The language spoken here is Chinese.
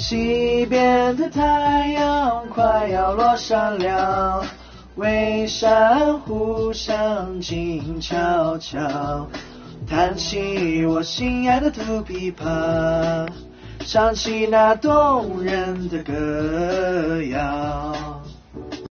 西边的太阳快要落山了，微珊瑚上静悄悄，弹起我心爱的土琵琶，唱起那动人的歌谣。